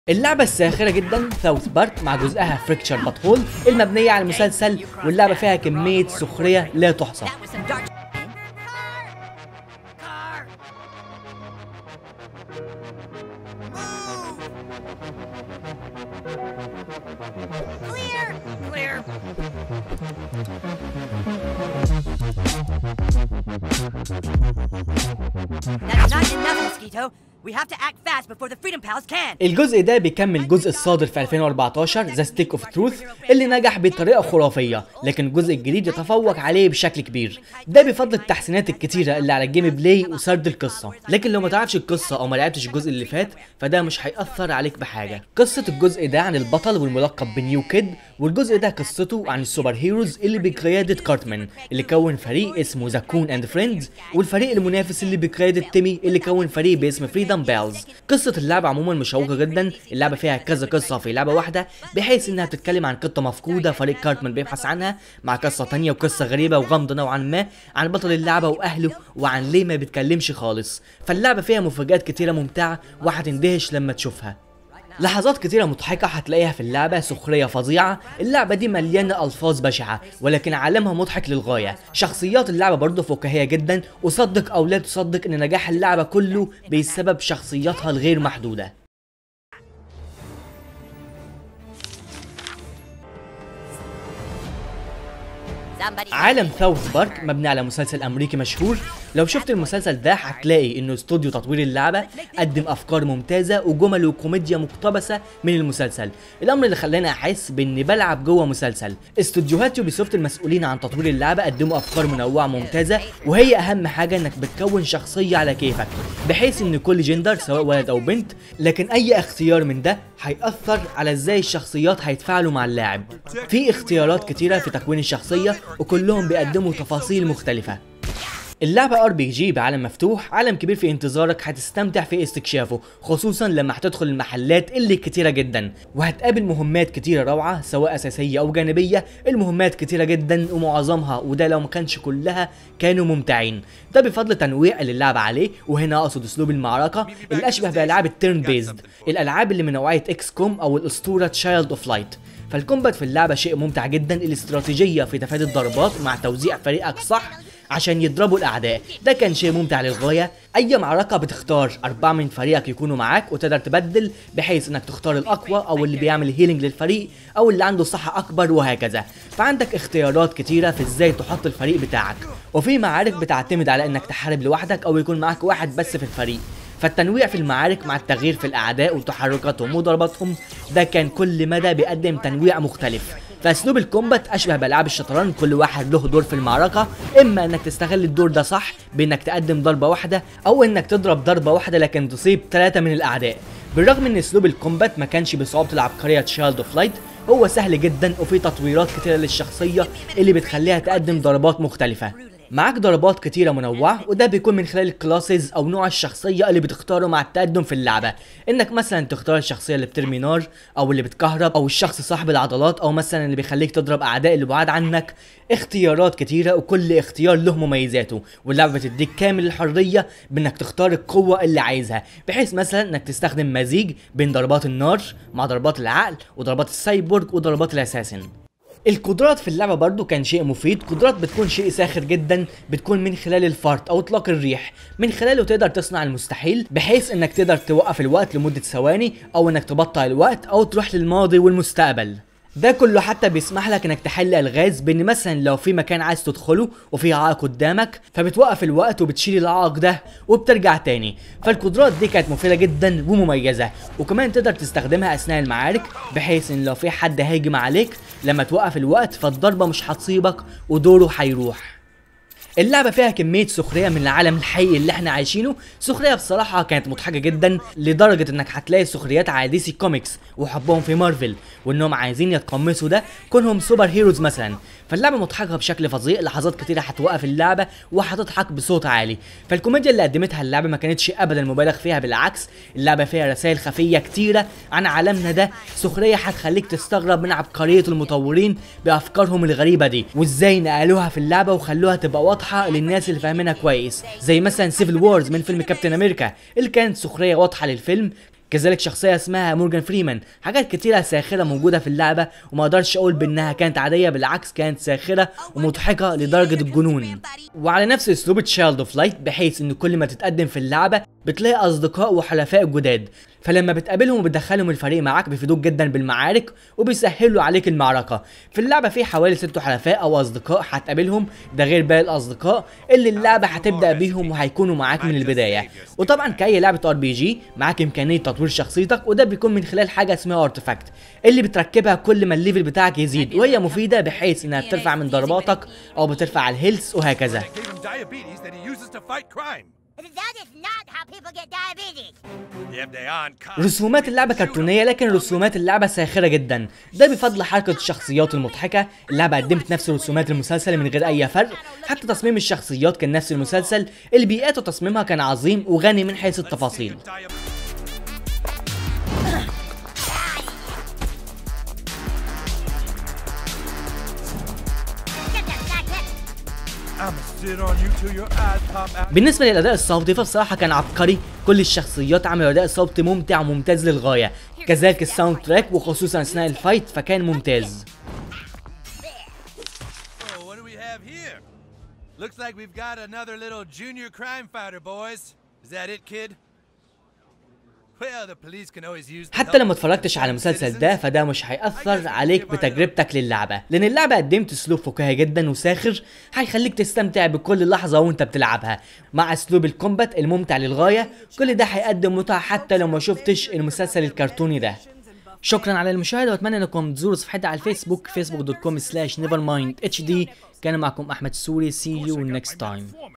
اللعبة الساخرة جدا ساوث بارك مع جزءها فريكتشر باتهول المبنية على المسلسل، واللعبة فيها كمية سخرية لا تحصى. الجزء ده بيكمل الجزء الصادر في 2014 ذا ستيك اوف تروث اللي نجح بطريقه خرافيه، لكن الجزء الجديد يتفوق عليه بشكل كبير، ده بفضل التحسينات الكتيره اللي على الجيم بلاي وسرد القصه. لكن لو ما تعرفش القصه او ما لعبتش الجزء اللي فات فده مش هيأثر عليك بحاجه. قصه الجزء ده عن البطل والملقب بنيو كيد، والجزء ده قصته عن السوبر هيروز اللي بقياده كارتمان اللي كون فريق اسمه ذا كون اند فريندز، والفريق المنافس اللي بقياده تيمي اللي كون فريق باسم فريدم بيلز. قصه اللعبه عموما مشوقه جدا، اللعبه فيها كذا قصه في لعبه واحده، بحيث انها بتتكلم عن قطه مفقوده فريق كارتمان بيبحث عنها، مع قصه تانية وقصه غريبه وغامضه نوعا ما عن بطل اللعبه واهله وعن ليه ما بيتكلمش خالص. فاللعبه فيها مفاجآت كتيره ممتعه وهتندهش لما تشوفها. لحظات كتيرة مضحكة هتلاقيها في اللعبة، سخرية فظيعة، اللعبة دي مليانة ألفاظ بشعة ولكن عالمها مضحك للغاية. شخصيات اللعبة برضه فكاهية جدا، وصدق أو لا تصدق إن نجاح اللعبة كله بسبب شخصياتها الغير محدودة. عالم ساوث بارك مبني على مسلسل امريكي مشهور، لو شفت المسلسل ده هتلاقي انه استوديو تطوير اللعبه قدم افكار ممتازه وجمل وكوميديا مقتبسه من المسلسل، الامر اللي خلاني احس باني بلعب جوه مسلسل. استوديوهات يوبيسوفت المسؤولين عن تطوير اللعبه قدموا افكار منوعه ممتازه، وهي اهم حاجه انك بتكون شخصيه على كيفك بحيث ان كل جندر سواء ولد او بنت، لكن اي اختيار من ده هيأثر على ازاي الشخصيات هيتفاعلوا مع اللاعب. في اختيارات كتيره في تكوين الشخصيه وكلهم بيقدموا تفاصيل مختلفة. اللعبة RPG بعالم مفتوح، عالم كبير في انتظارك هتستمتع في استكشافه، خصوصا لما هتدخل المحلات اللي كتيرة جدا، وهتقابل مهمات كتيرة روعة سواء أساسية أو جانبية. المهمات كتيرة جدا ومعظمها، وده لو ما كانش كلها، كانوا ممتعين، ده بفضل تنويع اللي اللعبة عليه. وهنا أقصد أسلوب المعركة اللي أشبه بألعاب التيرن بيزد، الألعاب اللي من نوعية اكس كوم أو الأسطورة تشايلد أوف لايت. فالكومبات في اللعبة شيء ممتع جدا، الاستراتيجية في تفادي الضربات مع توزيع فريقك صح عشان يضربوا الاعداء، ده كان شيء ممتع للغايه. اي معركه بتختار 4 من فريقك يكونوا معاك وتقدر تبدل بحيث انك تختار الاقوى او اللي بيعمل هيلينج للفريق او اللي عنده صحه اكبر وهكذا. فعندك اختيارات كتيره في ازاي تحط الفريق بتاعك، وفي معارك بتعتمد على انك تحارب لوحدك او يكون معاك واحد بس في الفريق. فالتنويع في المعارك مع التغيير في الاعداء وتحركاتهم وضرباتهم، ده كان كل مدى بيقدم تنويع مختلف. فاسلوب الكومبات اشبه بالعاب الشطرنج، كل واحد له دور في المعركه، اما انك تستغل الدور ده صح بانك تقدم ضربه واحده، او انك تضرب ضربه واحده لكن تصيب 3 من الاعداء. بالرغم ان اسلوب الكومبات ما كانش بصعوبه العبقريه تشايلد اوف لايت، هو سهل جدا وفي تطويرات كتيره للشخصيه اللي بتخليها تقدم ضربات مختلفه. معاك ضربات كتيرة منوعة، وده بيكون من خلال الكلاسز او نوع الشخصية اللي بتختاره مع التقدم في اللعبة، انك مثلا تختار الشخصية اللي بترمي نار او اللي بتكهرب او الشخص صاحب العضلات او مثلا اللي بيخليك تضرب اعداء اللي بعاد عنك. اختيارات كتيرة وكل اختيار له مميزاته، واللعبة بتديك كامل الحرية بانك تختار القوة اللي عايزها، بحيث مثلا انك تستخدم مزيج بين ضربات النار مع ضربات العقل وضربات السايبورغ وضربات الاساسن. القدرات في اللعبة برضو كان شيء مفيد، قدرات بتكون شيء ساخر جدا، بتكون من خلال الفارت او اطلاق الريح، من خلاله تقدر تصنع المستحيل بحيث انك تقدر توقف الوقت لمدة ثواني او انك تبطئ الوقت او تروح للماضي والمستقبل. ده كله حتى بيسمح لك انك تحل الغاز، بان مثلا لو في مكان عايز تدخله وفي عائق قدامك فبتوقف الوقت وبتشيل العائق ده وبترجع تاني. فالقدرات دي كانت مفيدة جدا ومميزة، وكمان تقدر تستخدمها اثناء المعارك بحيث ان لو في حد هاجم عليك لما توقف الوقت فالضربة مش هتصيبك ودوره هيروح. اللعبة فيها كمية سخرية من العالم الحقيقي اللي احنا عايشينه، سخرية بصراحة كانت مضحكة جدا لدرجة انك هتلاقي سخريات على دي سي كوميكس وحبهم في مارفل وانهم عايزين يتقمصوا ده كونهم سوبر هيروز مثلا. فاللعبة مضحكة بشكل فظيع، لحظات كتيرة هتوقف اللعبة وهتضحك بصوت عالي. فالكوميديا اللي قدمتها اللعبة ما كانتش ابدا مبالغ فيها، بالعكس اللعبة فيها رسائل خفية كتيرة عن عالمنا ده، سخرية هتخليك تستغرب من عبقرية المطورين بافكارهم الغريبة دي وازاي نقلوها في اللعبة وخلوها تبقى واضحة للناس اللي فاهمينها كويس، زي مثلا سيفل وورز من فيلم كابتن امريكا اللي كانت سخرية واضحة للفيلم، كذلك شخصيه اسمها مورجان فريمان. حاجات كتيره ساخره موجوده في اللعبه، وما اقدرش اقول بانها كانت عاديه، بالعكس كانت ساخره ومضحكه لدرجه الجنون. وعلى نفس اسلوب تشايلد اوف لايت، بحيث ان كل ما تتقدم في اللعبه بتلاقي اصدقاء وحلفاء جداد، فلما بتقابلهم وبتدخلهم الفريق معاك بيفيدوك جدا بالمعارك وبيسهلوا عليك المعركه. في اللعبه في حوالي 6 حلفاء او اصدقاء هتقابلهم، ده غير باقي الاصدقاء اللي اللعبه هتبدا بيهم وهيكونوا معاك من البدايه. وطبعا كاي لعبه ار بي جي معاك امكانيه تطوير شخصيتك، وده بيكون من خلال حاجه اسمها ارتفاكت اللي بتركبها كل ما الليفل بتاعك يزيد، وهي مفيده بحيث انها بترفع من ضرباتك او بترفع الهيلث وهكذا. That is not how people get diabetes. رسومات اللعبة كرتونية، لكن رسومات اللعبة ساخرة جدا، ده بفضل حركة الشخصيات المضحكة. اللعبة قدمت نفس رسومات المسلسل من غير أي فرق، حتى تصميم الشخصيات كان نفس المسلسل، البيئات وتصميمها كان عظيم وغني من حيث التفاصيل. بالنسبة للأداء الصوتي فبصراحة كان عبقري، كل الشخصيات عملوا أداء صوتي ممتع وممتاز للغاية، كذلك الساوند تراك وخصوصا أثناء الفايت فكان ممتاز. حتى لو ما اتفرجتش على المسلسل ده فده مش هيأثر عليك بتجربتك للعبة، لأن اللعبة قدمت أسلوب فكاهي جدا وساخر هيخليك تستمتع بكل لحظة وأنت بتلعبها، مع أسلوب الكومبات الممتع للغاية. كل ده هيقدم متعة حتى لو ما شفتش المسلسل الكرتوني ده. شكرا على المشاهدة، واتمنى انكم تزوروا صفحتي على الفيسبوك facebook.com/nevermindhd. كان معكم احمد السوري. see you next time.